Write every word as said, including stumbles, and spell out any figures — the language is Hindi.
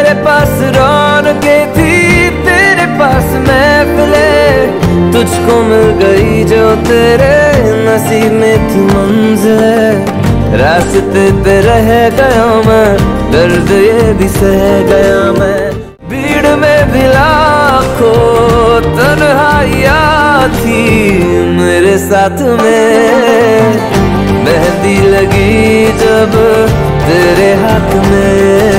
तेरे पास रौनकें थी, तेरे पास महफिले, तुझको मिल गई जो तेरे नसीब में थी मंजिल। रास्ते पे रह गया मैं, दर्द ये भी सह गया मैं। भीड़ में भी लाखों तन्हाइयाँ थी मेरे साथ में, मेहंदी लगी जब तेरे हाथ में।